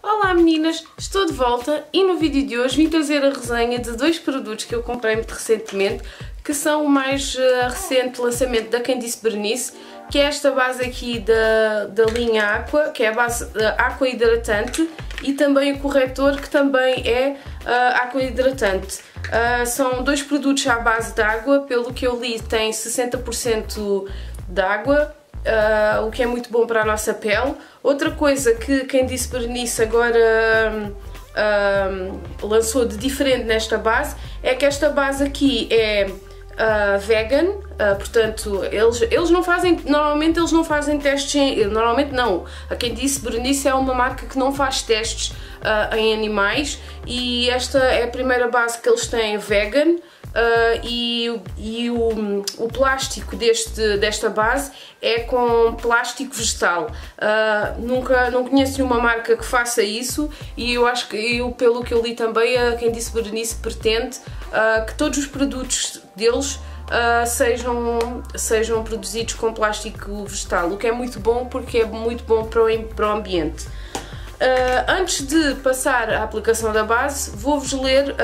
Olá meninas, estou de volta e no vídeo de hoje vim trazer a resenha de dois produtos que eu comprei muito recentemente, que são o mais recente lançamento da Quem Disse Berenice, que é esta base aqui da linha Aqua, que é a base Aqua Hidratante, e também o corretor, que também é Aqua Hidratante. São dois produtos à base de água, pelo que eu li tem 60% de água, o que é muito bom para a nossa pele. Outra coisa que Quem Disse Berenice agora lançou de diferente nesta base é que esta base aqui é vegan, portanto eles não fazem, normalmente eles não fazem testes normalmente não, a Quem Disse Berenice é uma marca que não faz testes em animais, e esta é a primeira base que eles têm vegan. E o plástico desta base é com plástico vegetal. Não conheço nenhuma marca que faça isso, e eu acho que, pelo que eu li também, a Quem Disse Berenice pretende que todos os produtos deles sejam produzidos com plástico vegetal, o que é muito bom, porque é muito bom para o ambiente. Antes de passar à aplicação da base, vou-vos ler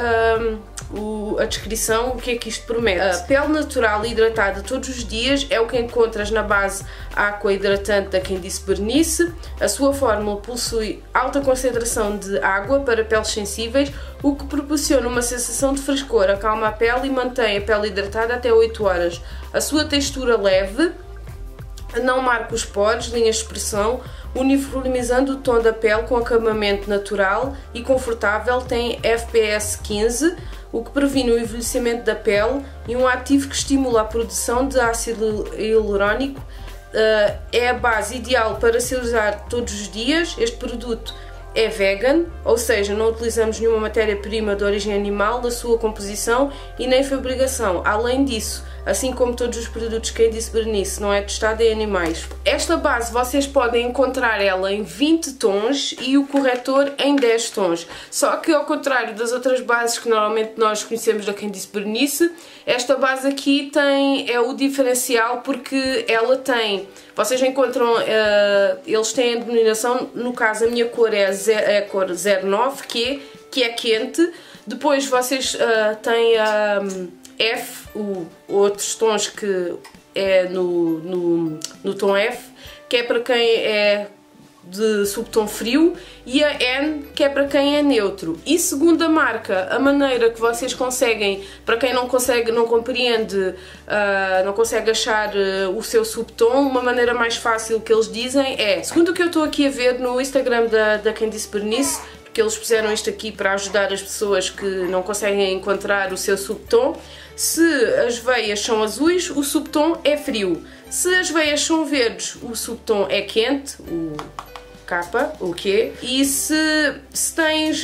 a descrição, o que é que isto promete. Pele natural e hidratada todos os dias é o que encontras na base Aqua Hidratante da Quem Disse Berenice. A sua fórmula possui alta concentração de água para peles sensíveis, o que proporciona uma sensação de frescor, acalma a pele e mantém a pele hidratada até 8 horas. A sua textura leve não marca os poros, linhas de expressão, uniformizando o tom da pele com acabamento natural e confortável. Tem FPS 15, o que previne o envelhecimento da pele, e um ativo que estimula a produção de ácido hialurónico. É a base ideal para se usar todos os dias. Este produto é vegan, ou seja, não utilizamos nenhuma matéria-prima de origem animal na sua composição e nem fabricação. Além disso, assim como todos os produtos Quem Disse Berenice, não é testado em animais. Esta base vocês podem encontrar ela em 20 tons e o corretor em 10 tons. Só que, ao contrário das outras bases que normalmente nós conhecemos da Quem Disse Berenice, esta base aqui é o diferencial, porque ela tem, vocês encontram, eles têm a denominação, no caso a minha cor é a cor 09, que é quente. Depois vocês têm a F, outros tons, que é no tom F, que é para quem é de subtom frio, e a N, que é para quem é neutro. E segundo a marca, a maneira que vocês conseguem, para quem não compreende, não consegue achar o seu subtom, uma maneira mais fácil que eles dizem é, segundo o que eu estou aqui a ver no Instagram da Quem Disse Berenice, porque eles puseram isto aqui para ajudar as pessoas que não conseguem encontrar o seu subtom: se as veias são azuis, o subtom é frio; se as veias são verdes, o subtom é quente, o K, o Q; e se tens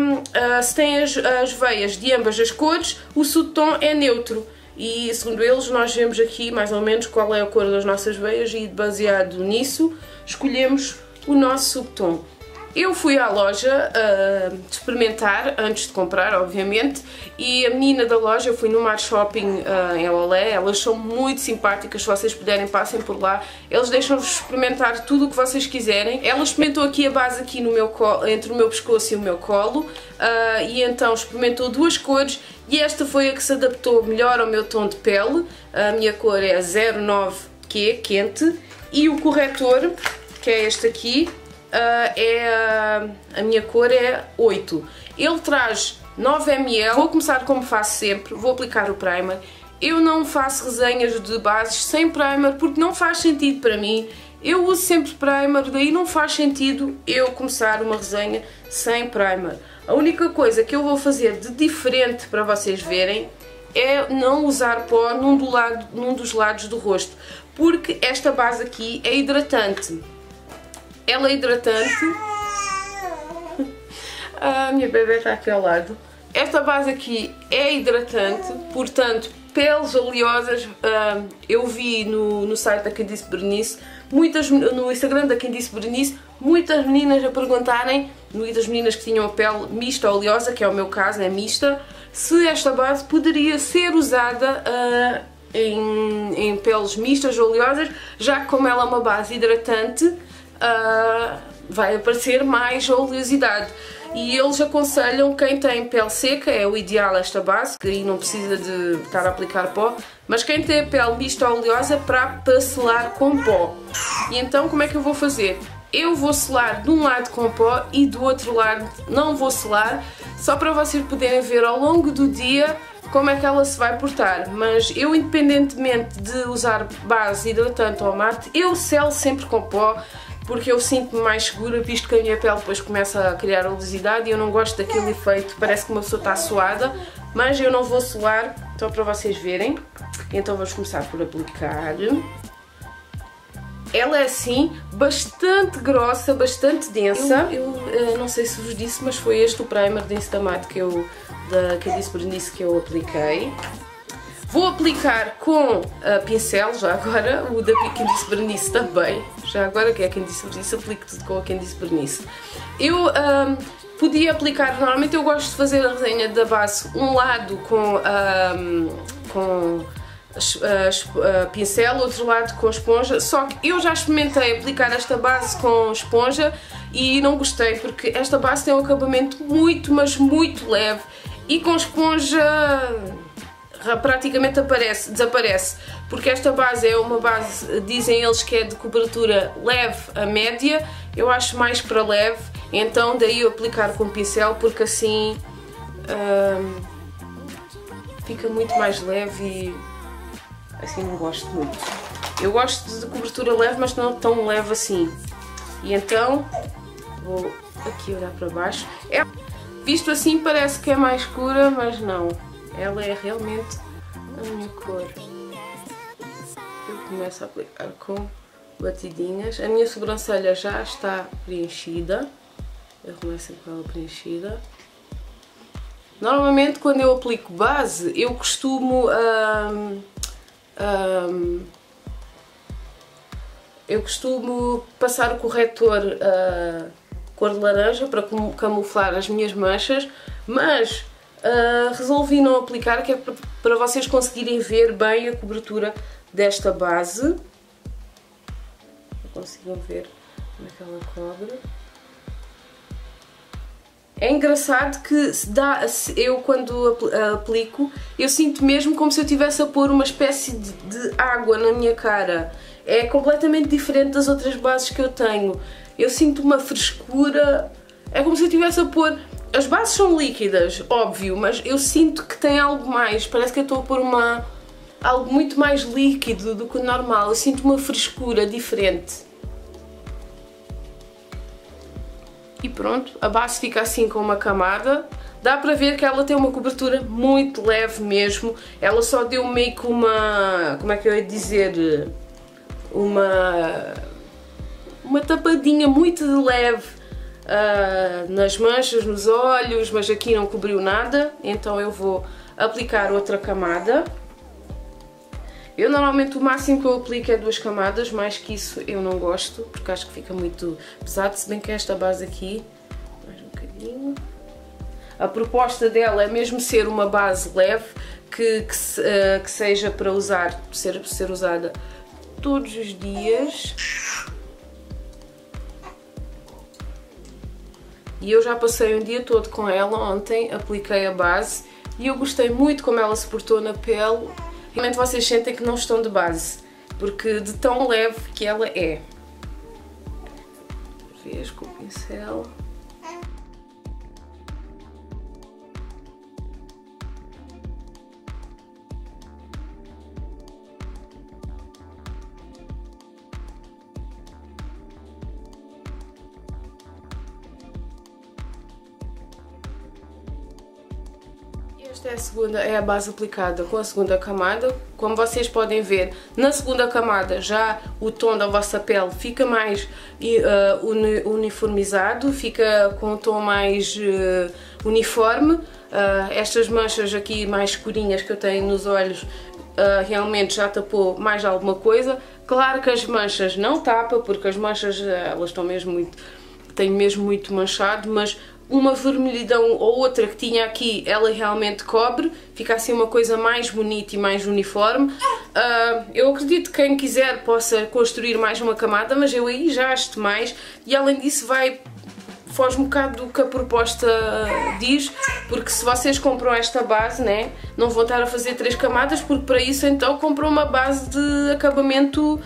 as veias de ambas as cores, o subtom é neutro. E segundo eles, nós vemos aqui mais ou menos qual é a cor das nossas veias, e baseado nisso escolhemos o nosso subtom. Eu fui à loja experimentar antes de comprar, obviamente, e a menina da loja, eu fui no Mar Shopping em Olé, elas são muito simpáticas. Se vocês puderem, passem por lá, eles deixam-vos experimentar tudo o que vocês quiserem. Ela experimentou aqui a base aqui no meu colo, entre o meu pescoço e o meu colo, e então experimentou duas cores, e esta foi a que se adaptou melhor ao meu tom de pele. A minha cor é 09, que é quente, e o corretor, que é este aqui, a minha cor é 8. Ele traz 9 ml. Vou começar como faço sempre, vou aplicar o primer. Eu não faço resenhas de bases sem primer, porque não faz sentido para mim. Eu uso sempre primer, daí não faz sentido eu começar uma resenha sem primer. A única coisa que eu vou fazer de diferente para vocês verem é não usar pó num dos lados do rosto, porque esta base aqui é hidratante. Ela é hidratante. A minha bebê está aqui ao lado. Esta base aqui é hidratante, portanto, peles oleosas, eu vi no site da Quem Disse Berenice, no Instagram da Quem Disse Berenice, muitas meninas a perguntarem, muitas meninas que tinham a pele mista ou oleosa, que é o meu caso, é mista, se esta base poderia ser usada em peles mistas ou oleosas, já que, como ela é uma base hidratante, vai aparecer mais oleosidade. E eles aconselham quem tem pele seca, é o ideal esta base, que aí não precisa de estar a aplicar pó, mas quem tem a pele mista oleosa para selar com pó. E então como é que eu vou fazer? Eu vou selar de um lado com pó e do outro lado não vou selar, só para vocês poderem ver ao longo do dia como é que ela se vai portar. Mas eu, independentemente de usar base hidratante ou mate, eu selo sempre com pó, porque eu sinto-me mais segura, visto que a minha pele depois começa a criar oleosidade e eu não gosto daquele efeito, parece que uma pessoa está suada, mas eu não vou selar, só para vocês verem. Então vamos começar por aplicar. Ela é assim, bastante grossa, bastante densa. Eu não sei se vos disse, mas foi este o primer de Instamate da Candice Berenice que eu apliquei. Vou aplicar com pincel, já agora, o da Candice Berenice também. Já agora que é a Candice Berenice, aplico tudo com a Candice Berenice. Eu podia aplicar, normalmente eu gosto de fazer a resenha da base um lado com pincel, outro lado com esponja, só que eu já experimentei aplicar esta base com esponja e não gostei, porque esta base tem um acabamento muito, mas muito leve e com esponja praticamente desaparece, porque esta base é uma base, dizem eles que é de cobertura leve a média, eu acho mais para leve, então daí eu aplicar com pincel, porque assim fica muito mais leve e assim não gosto muito. Eu gosto de cobertura leve, mas não tão leve assim. E então vou aqui olhar para baixo. Visto assim parece que é mais escura, mas não. Ela é realmente a minha cor. Eu começo a aplicar com batidinhas. A minha sobrancelha já está preenchida. Eu começo com ela preenchida. Normalmente quando eu aplico base, eu costumo passar o corretor cor de laranja para camuflar as minhas manchas, mas resolvi não aplicar, que é para vocês conseguirem ver bem a cobertura desta base. Conseguem ver como é que ela cobre. É engraçado que eu quando aplico, eu sinto mesmo como se eu estivesse a pôr uma espécie de água na minha cara. É completamente diferente das outras bases que eu tenho. Eu sinto uma frescura, é como se eu estivesse a pôr... As bases são líquidas, óbvio, mas eu sinto que tem algo mais, parece que eu estou a pôr algo muito mais líquido do que o normal. Eu sinto uma frescura diferente. E pronto, a base fica assim com uma camada. Dá para ver que ela tem uma cobertura muito leve mesmo. Ela só deu meio que uma... como é que eu ia dizer? Uma tapadinha muito leve nas manchas, nos olhos, mas aqui não cobriu nada. Então eu vou aplicar outra camada. Eu normalmente o máximo que eu aplico é 2 camadas, mais que isso eu não gosto, porque acho que fica muito pesado, se bem que esta base aqui, mais um bocadinho. A proposta dela é mesmo ser uma base leve, que seja para ser usada todos os dias. E eu já passei um dia todo com ela, ontem apliquei a base e eu gostei muito como ela se portou na pele. Realmente vocês sentem que não estão de base, porque de tão leve que ela é. Vês com o pincel. Esta é a base aplicada com a segunda camada. Como vocês podem ver, na segunda camada já o tom da vossa pele fica mais uniformizado, fica com um tom mais uniforme. Estas manchas aqui mais escurinhas que eu tenho nos olhos realmente já tapou mais alguma coisa. Claro que as manchas não tapa, porque as manchas elas estão mesmo muito... tenho mesmo muito manchado, mas uma vermelhidão ou outra que tinha aqui, ela realmente cobre, fica assim uma coisa mais bonita e mais uniforme. Eu acredito que quem quiser possa construir mais uma camada, mas eu aí já acho demais, e além disso foge um bocado do que a proposta diz, porque se vocês compram esta base, né, não vão estar a fazer 3 camadas, porque para isso então compram uma base de acabamento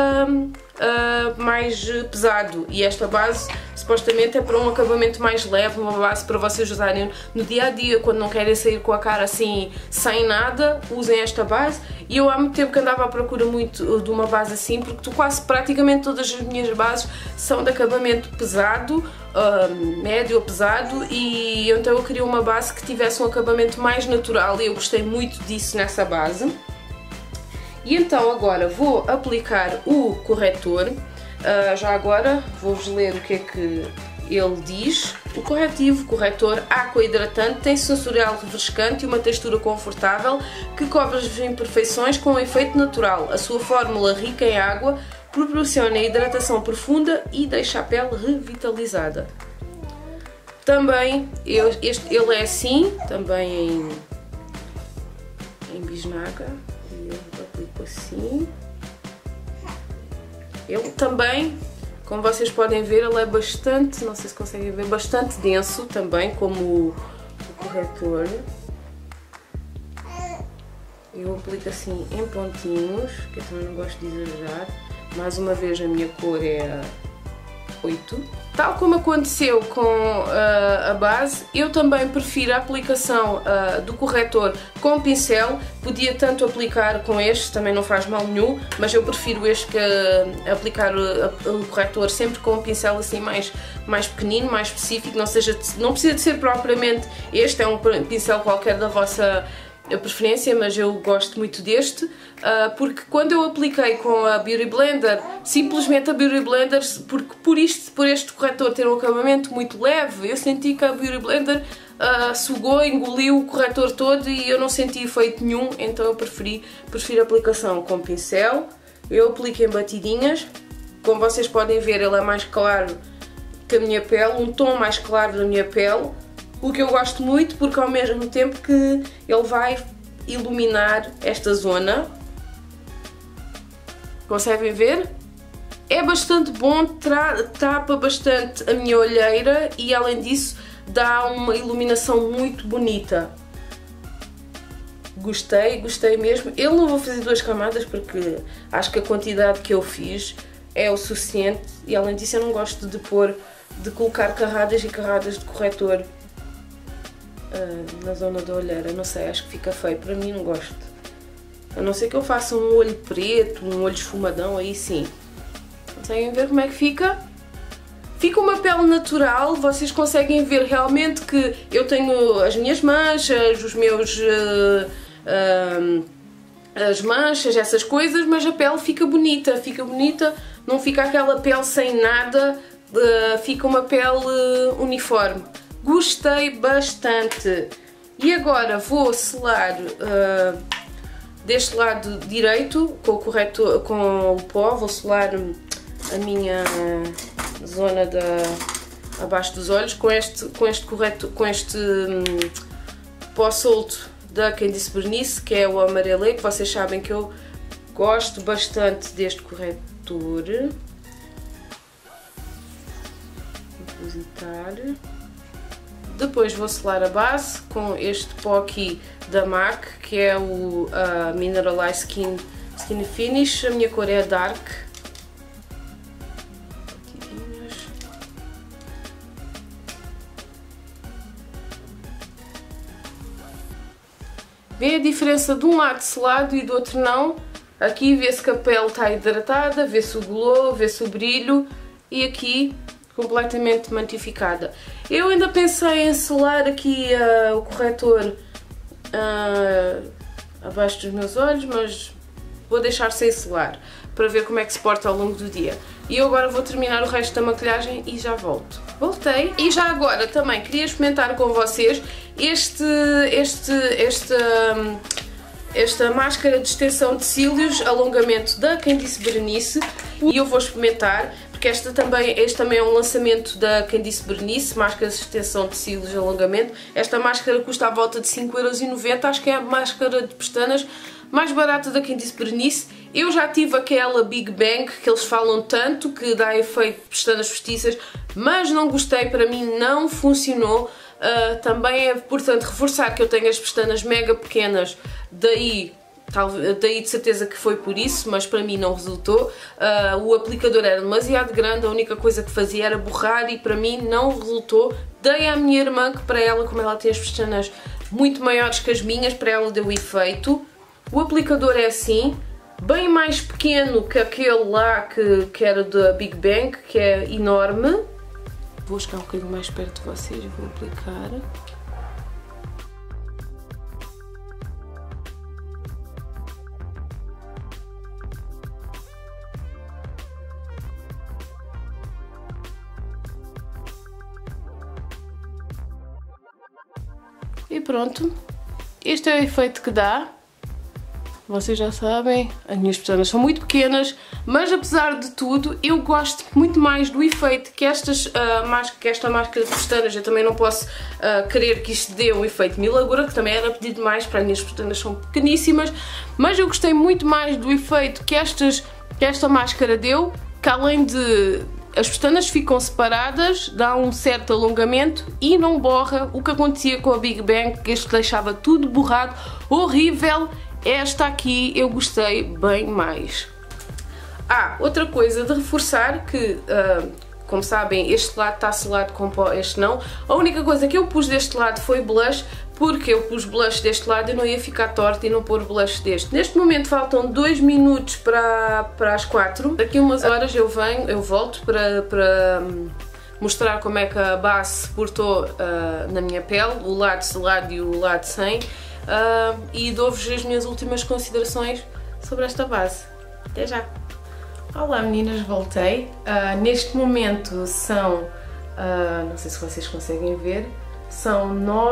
mais pesado, e esta base supostamente é para um acabamento mais leve, uma base para vocês usarem no dia a dia, quando não querem sair com a cara assim sem nada, usem esta base. E eu há muito tempo que andava à procura muito de uma base assim, porque praticamente todas as minhas bases são de acabamento pesado, médio ou pesado, e então eu queria uma base que tivesse um acabamento mais natural, e eu gostei muito disso nessa base. E então agora vou aplicar o corretor. Já agora vou-vos ler o que é que ele diz. O corretor Aqua Hidratante tem sensorial refrescante e uma textura confortável que cobre as imperfeições com um efeito natural. A sua fórmula rica em água proporciona hidratação profunda e deixa a pele revitalizada. Também ele é assim, também em bisnaga. Eu aplico assim. Ele também, como vocês podem ver, ele é bastante, não sei se conseguem ver, bastante denso também, como o corretor. Eu aplico assim em pontinhos, que eu também não gosto de exagerar. Mais uma vez a minha cor é 8. Tal como aconteceu com a base, eu também prefiro a aplicação do corretor com pincel. Podia tanto aplicar com este, também não faz mal nenhum, mas eu prefiro este que aplicar o corretor sempre com um pincel assim mais pequenino, mais específico. Não precisa de ser propriamente este, é um pincel qualquer da vossa preferência, mas eu gosto muito deste, porque quando eu apliquei com a Beauty Blender, simplesmente a Beauty Blender, porque por este corretor ter um acabamento muito leve, eu senti que a Beauty Blender sugou, engoliu o corretor todo e eu não senti efeito nenhum, então eu prefiro a aplicação com pincel. Eu aplico em batidinhas, como vocês podem ver ele é mais claro que a minha pele, um tom mais claro da minha pele. O que eu gosto muito, porque ao mesmo tempo que ele vai iluminar esta zona. Conseguem ver? É bastante bom, tapa bastante a minha olheira e além disso dá uma iluminação muito bonita. Gostei mesmo. Eu não vou fazer 2 camadas porque acho que a quantidade que eu fiz é o suficiente e além disso eu não gosto de colocar carradas e carradas de corretor na zona da olheira, não sei, acho que fica feio, para mim não gosto. A não ser que eu faça um olho preto, um olho esfumadão, aí sim. Conseguem ver como é que fica? Fica uma pele natural, vocês conseguem ver realmente que eu tenho as minhas manchas, os meus... as manchas, essas coisas, mas a pele fica bonita, não fica aquela pele sem nada, fica uma pele uniforme. Gostei bastante. E agora vou selar deste lado direito com o corretor, com o pó, vou selar a minha zona abaixo dos olhos com este pó solto da Candice Bernice, que é o amarelo, que vocês sabem que eu gosto bastante deste corretor. Vou visitar. Depois vou selar a base com este pó aqui da MAC, que é o Mineralize Skin Finish. A minha cor é Dark. Vê a diferença de um lado selado e do outro não. Aqui vê-se que a pele está hidratada, vê-se o glow, vê-se o brilho e aqui completamente matificada. Eu ainda pensei em selar aqui o corretor abaixo dos meus olhos, mas vou deixar sem selar para ver como é que se porta ao longo do dia. E eu agora vou terminar o resto da maquilhagem e já volto. Voltei. E já agora também queria experimentar com vocês esta máscara de extensão de cílios, alongamento da Candice Berenice, e eu vou experimentar. porque este também é um lançamento da Quem Disse Berenice, máscara de extensão de cílios e alongamento. Esta máscara custa à volta de 5,90€, acho que é a máscara de pestanas mais barata da Quem Disse Berenice. Eu já tive aquela Big Bang que eles falam tanto, que dá efeito de pestanas postiças, mas não gostei, para mim não funcionou. Também é importante reforçar que eu tenho as pestanas mega pequenas, daí de certeza que foi por isso, mas para mim não resultou. O aplicador era demasiado grande, a única coisa que fazia era borrar e para mim não resultou. Dei à minha irmã, que para ela, como ela tem as pestanas muito maiores que as minhas, para ela deu efeito. O aplicador é assim, bem mais pequeno que aquele lá que era da Big Bang, que é enorme. Vou chegar um bocadinho mais perto de vocês e vou aplicar. E pronto, este é o efeito que dá. Vocês já sabem, as minhas pestanas são muito pequenas, mas apesar de tudo eu gosto muito mais do efeito que esta máscara de pestanas. Eu também não posso querer que isto dê um efeito milagre, que também era pedido mais, para as minhas pestanas são pequeníssimas, mas eu gostei muito mais do efeito que esta máscara deu, que além de as pestanas ficam separadas, dá um certo alongamento e não borra, o que acontecia com a Big Bang, que este deixava tudo borrado, horrível. Esta aqui eu gostei bem mais. Outra coisa de reforçar, que como sabem, este lado está selado com pó, este não. A única coisa que eu pus deste lado foi blush, porque eu pus blush deste lado e não ia ficar torta e não pôr blush deste. Neste momento faltam 2 minutos para as 4. Daqui umas horas eu volto para mostrar como é que a base se portou na minha pele, o lado selado e o lado sem. E dou-vos as minhas últimas considerações sobre esta base. Até já! Olá meninas, voltei. Neste momento são, não sei se vocês conseguem ver, são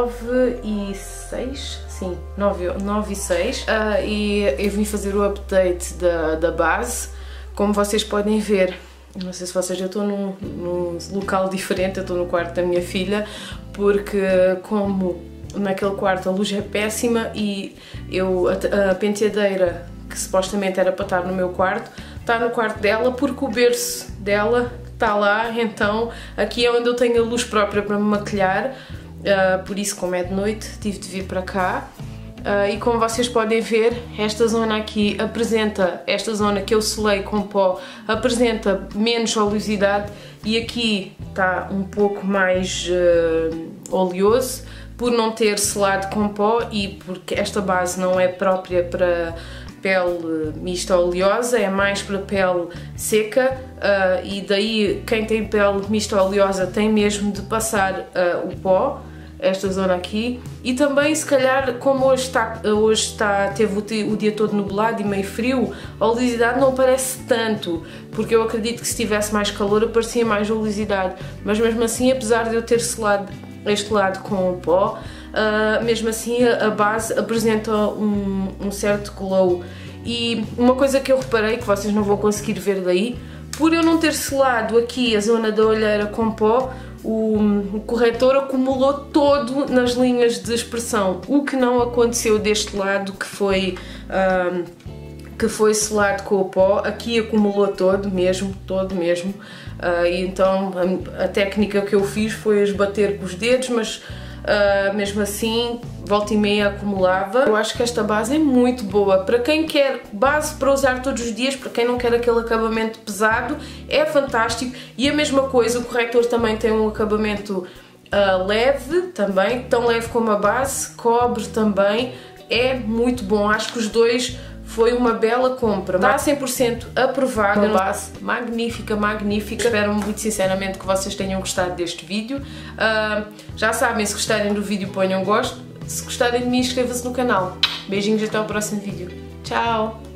9h06, sim, 9h06, e eu vim fazer o update da base. Como vocês podem ver, não sei se vocês, eu estou num local diferente, eu estou no quarto da minha filha, porque como naquele quarto a luz é péssima e a penteadeira, que supostamente era para estar no meu quarto, está no quarto dela, porque o berço dela está lá, então aqui é onde eu tenho a luz própria para me maquilhar, por isso, como é de noite, tive de vir para cá. E como vocês podem ver, esta zona aqui apresenta, esta zona que eu selei com pó, apresenta menos oleosidade, e aqui está um pouco mais oleoso, por não ter selado com pó e porque esta base não é própria para pele mista oleosa, é mais para pele seca, e daí quem tem pele mista oleosa tem mesmo de passar o pó, esta zona aqui. E também, se calhar, como hoje teve o dia todo nublado e meio frio, a oleosidade não aparece tanto, porque eu acredito que se tivesse mais calor aparecia mais oleosidade, mas mesmo assim, apesar de eu ter selado este lado com o pó, mesmo assim a base apresenta um certo glow. E uma coisa que eu reparei, que vocês não vão conseguir ver daí, por eu não ter selado aqui a zona da olheira com pó, o corretor acumulou todo nas linhas de expressão, o que não aconteceu deste lado que foi selado com o pó. Aqui acumulou todo mesmo. E então a técnica que eu fiz foi esbater com os dedos, mas mesmo assim, volta e meia acumulava. Eu acho que esta base é muito boa para quem quer base para usar todos os dias, para quem não quer aquele acabamento pesado, é fantástico. E a mesma coisa, o corretor também tem um acabamento leve, também, tão leve como a base, cobre também, é muito bom. Acho que os dois foi uma bela compra, está 100% aprovada, uma base magnífica. Espero muito sinceramente que vocês tenham gostado deste vídeo. Já sabem, se gostarem do vídeo ponham gosto, se gostarem de mim inscrevam-se no canal. Beijinhos, até ao próximo vídeo. Tchau!